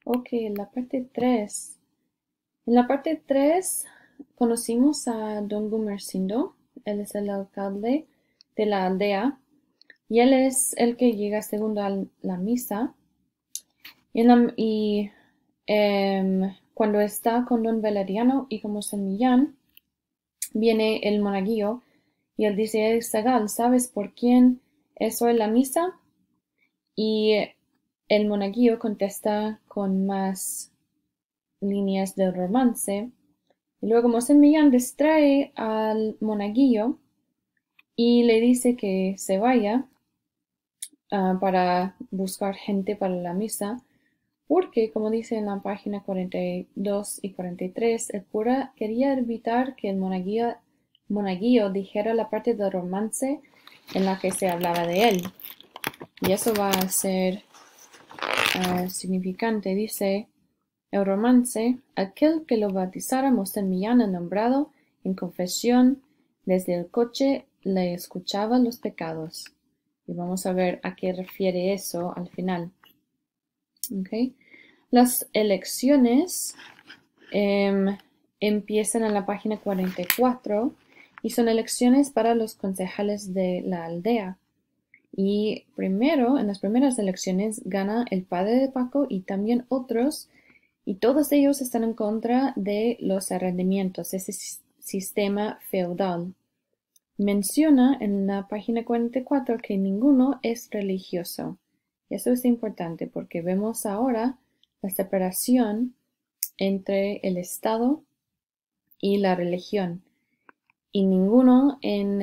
Ok, en la parte 3. En la parte 3 conocimos a Don Gumersindo. Él es el alcalde de la aldea y él es el que llega segundo a la misa. Cuando está con Don Valeriano y como Millán, viene el monaguillo y él dice: Zagal, ¿sabes por quién es hoy la misa? Y el monaguillo contesta con más líneas del romance. Y luego Mosén Millán distrae al monaguillo y le dice que se vaya para buscar gente para la misa, porque, como dice en la página 42 y 43, el cura quería evitar que el monaguillo dijera la parte del romance en la que se hablaba de él. Y eso va a ser significante. Dice: el romance, aquel que lo bautizara Mosén Millán nombrado en confesión, desde el coche le escuchaba los pecados. Y vamos a ver a qué refiere eso al final. ¿Okay? Las elecciones empiezan en la página 44 y son elecciones para los concejales de la aldea. Y primero, en las primeras elecciones, gana el padre de Paco y también otros, y todos ellos están en contra de los arrendamientos, ese sistema feudal. Menciona en la página 44 que ninguno es religioso. Y eso es importante porque vemos ahora la separación entre el Estado y la religión. Y ninguno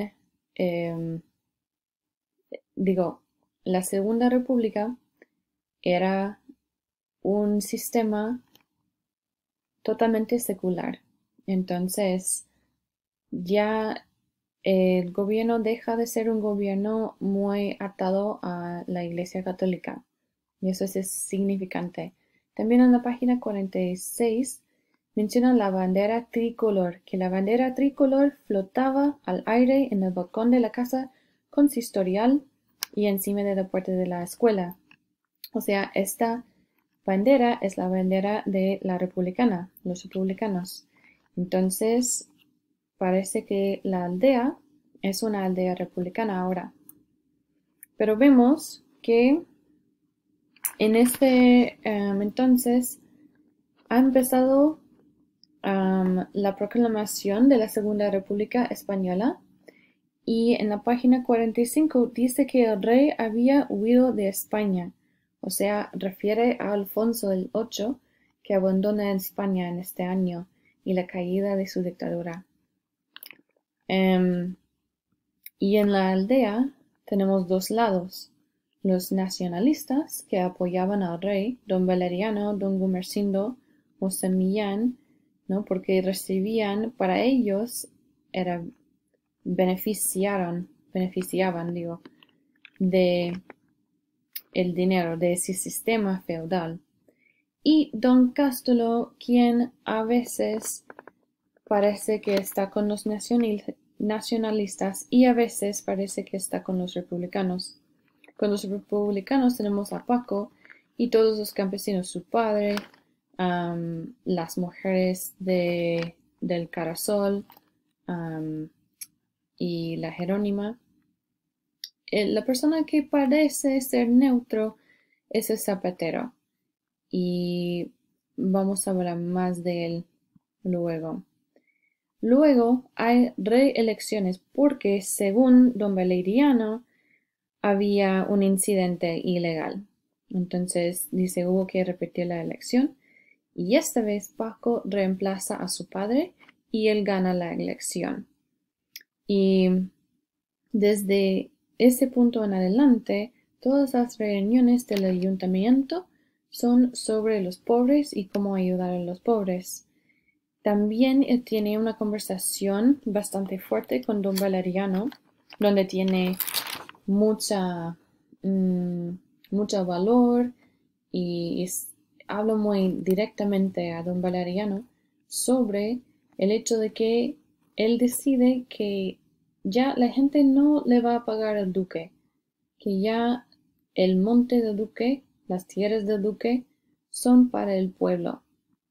la Segunda República era un sistema totalmente secular. Entonces, ya el gobierno deja de ser un gobierno muy atado a la Iglesia Católica. Y eso es significante. También en la página 46 menciona la bandera tricolor, que la bandera tricolor flotaba al aire en el balcón de la casa consistorial y encima de la puerta de la escuela. O sea, esta bandera es la bandera de la republicana, los republicanos. Entonces, parece que la aldea es una aldea republicana ahora. Pero vemos que en entonces ha empezado la proclamación de la Segunda República Española y en la página 45 dice que el rey había huido de España, o sea, refiere a Alfonso el VIII, que abandona España en este año y la caída de su dictadura. Y en la aldea tenemos dos lados: los nacionalistas que apoyaban al rey, don Valeriano, don Gumersindo, Mosén Millán, ¿no? Porque recibían, para ellos, era beneficiaban, de el dinero de ese sistema feudal. Y don Cástulo, quien a veces parece que está con los nacionalistas y a veces parece que está con los republicanos. Con los republicanos tenemos a Paco y todos los campesinos, su padre, las mujeres del Carasol y la Jerónima. La persona que parece ser neutro es el zapatero y vamos a hablar más de él luego. Luego hay reelecciones porque, según don Valeriano, había un incidente ilegal. Entonces dice: hubo que repetir la elección y esta vez Paco reemplaza a su padre y él gana la elección. Y desde ese punto en adelante, todas las reuniones del ayuntamiento son sobre los pobres y cómo ayudar a los pobres. También tiene una conversación bastante fuerte con don Valeriano, donde tiene mucha, mucho valor y habla muy directamente a don Valeriano sobre el hecho de que él decide que ya la gente no le va a pagar al duque, que ya el monte del duque, las tierras del duque, son para el pueblo.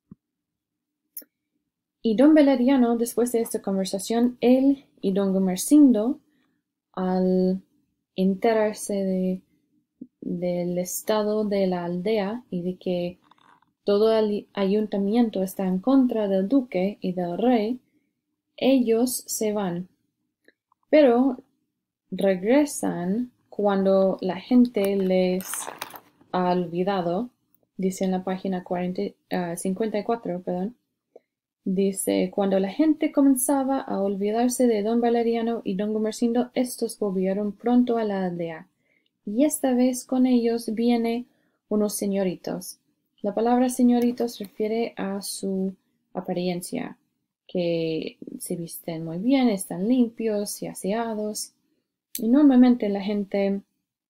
Y don Beleriano, después de esta conversación, él y don Gumersindo, al enterarse del estado de la aldea y de que todo el ayuntamiento está en contra del duque y del rey, ellos se van, pero regresan cuando la gente les ha olvidado. Dice en la página 54, perdón. Dice, cuando la gente comenzaba a olvidarse de don Valeriano y don Gumersindo, estos volvieron pronto a la aldea, y esta vez con ellos viene unos señoritos. La palabra señoritos refiere a su apariencia, que se visten muy bien, están limpios y aseados. Y normalmente la gente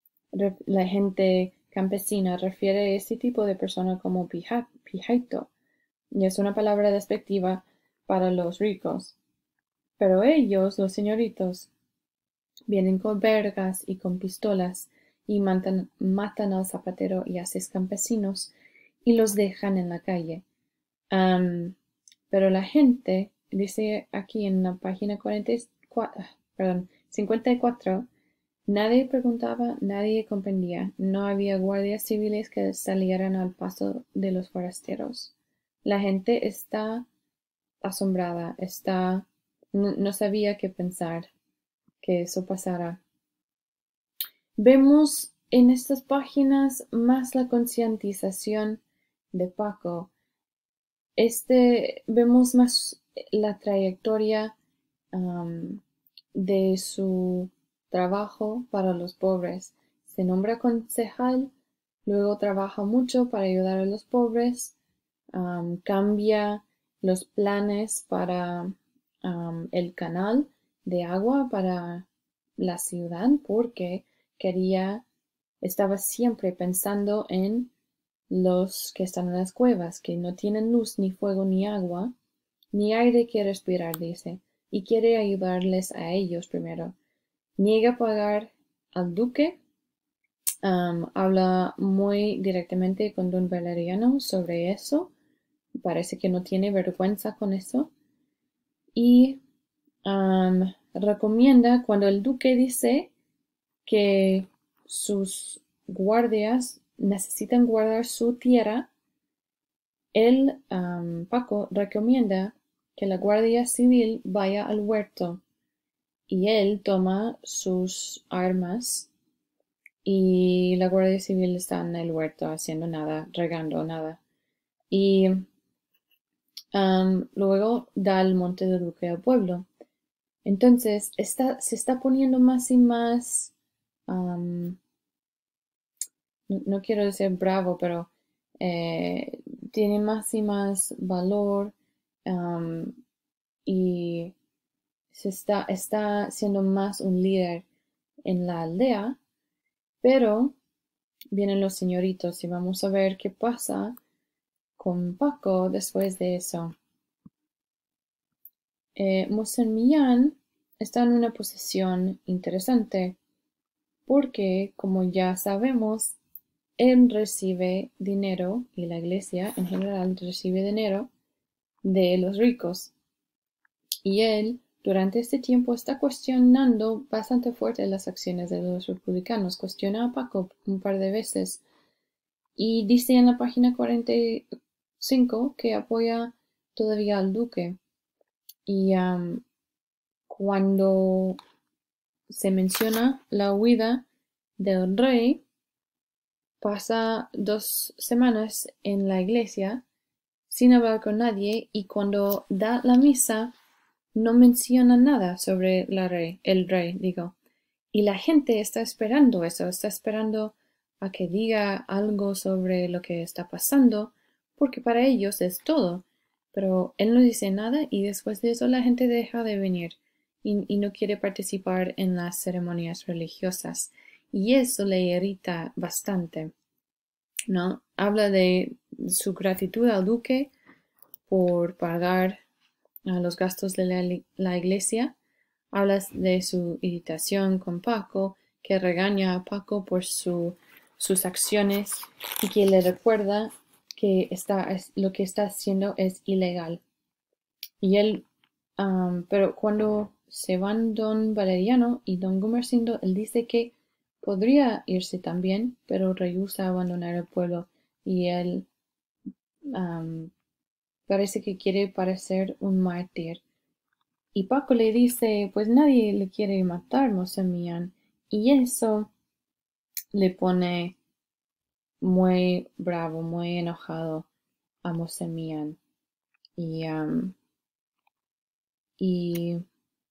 campesina refiere a este tipo de persona como pijaito, y es una palabra despectiva para los ricos. Pero ellos, los señoritos, vienen con vergas y con pistolas y matan al zapatero y a 6 campesinos y los dejan en la calle. Pero la gente, dice aquí en la página 54, nadie preguntaba, nadie comprendía, no había guardias civiles que salieran al paso de los forasteros. La gente está asombrada, no sabía qué pensar que eso pasara. Vemos en estas páginas más la concientización de Paco. Vemos más la trayectoria de su trabajo para los pobres. Se nombra concejal, luego trabaja mucho para ayudar a los pobres, cambia los planes para el canal de agua para la ciudad porque estaba siempre pensando en los que están en las cuevas, que no tienen luz, ni fuego, ni agua, ni aire que respirar, dice, y quiere ayudarles a ellos primero. Niega pagar al duque, habla muy directamente con don Valeriano sobre eso, parece que no tiene vergüenza con eso, y recomienda cuando el duque dice que sus guardias necesitan guardar su tierra, Paco recomienda que la guardia civil vaya al huerto y él toma sus armas y la guardia civil está en el huerto haciendo nada, regando nada. Y luego da el monte de Duque al pueblo. Entonces se está poniendo más y más, no quiero decir bravo, pero tiene más y más valor y está siendo más un líder en la aldea, pero vienen los señoritos y vamos a ver qué pasa con Paco después de eso. Mosén Millán está en una posición interesante porque, como ya sabemos, él recibe dinero y la iglesia en general recibe dinero de los ricos. Y él, durante este tiempo, está cuestionando bastante fuerte las acciones de los republicanos. Cuestiona a Paco un par de veces y dice en la página 45 que apoya todavía al duque. Y cuando se menciona la huida del rey, pasa 2 semanas en la iglesia sin hablar con nadie y cuando da la misa no menciona nada sobre el rey, digo. Y la gente está esperando eso, está esperando a que diga algo sobre lo que está pasando, porque para ellos es todo. Pero él no dice nada y después de eso la gente deja de venir y no quiere participar en las ceremonias religiosas. Y eso le irrita bastante, ¿no? Habla de su gratitud al duque por pagar los gastos de la iglesia. Habla de su irritación con Paco, que regaña a Paco por sus acciones y que le recuerda que lo que está haciendo es ilegal. Y él, pero cuando se van don Valeriano y don Gumersindo, él dice que podría irse también, pero rehúsa abandonar el pueblo. Y él parece que quiere parecer un mártir. Y Paco le dice, pues nadie le quiere matar, Mosemian. Y eso le pone muy bravo, muy enojado a Mosemian. Y, y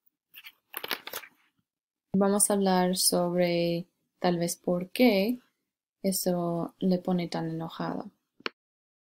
vamos a hablar sobre tal vez por qué eso le pone tan enojado.